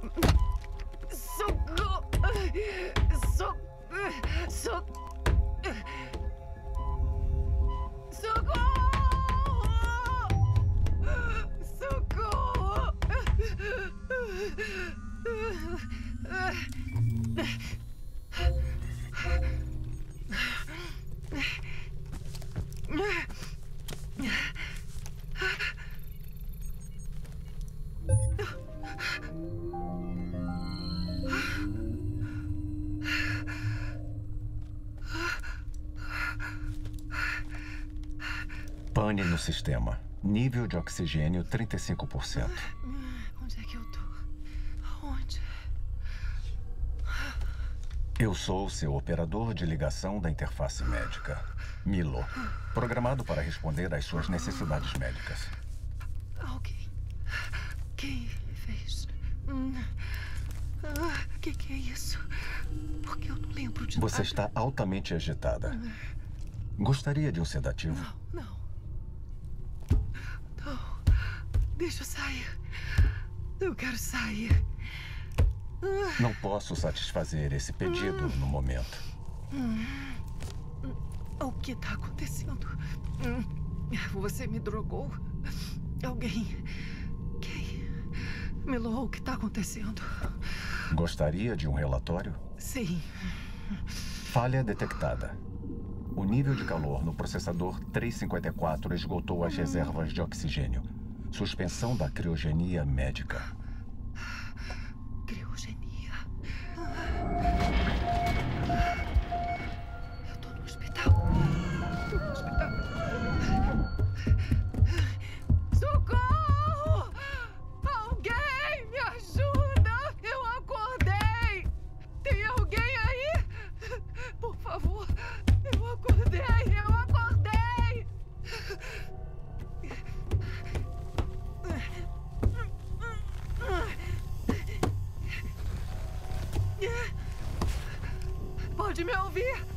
Socorro! Socorro! Pane no sistema. Nível de oxigênio 35%. Onde é que eu tô? Onde? Eu sou seu operador de ligação da interface médica, Milo, programado para responder às suas necessidades médicas. Alguém. Quem fez? Que é isso? Porque eu não lembro de Você nada. está altamente agitada. Gostaria de um sedativo? Não. Deixa eu sair. Eu quero sair. Não posso satisfazer esse pedido no momento. O que está acontecendo? Você me drogou? Alguém? Quem? Milo, o que está acontecendo? Gostaria de um relatório? Sim. Falha detectada. O nível de calor no processador 354 esgotou as reservas de oxigênio. Suspensão da criogenia médica. Criogenia? Eu tô no hospital. Socorro! Alguém me ajuda! Eu acordei! Tem alguém aí? Por favor! Eu acordei! Pode me ouvir?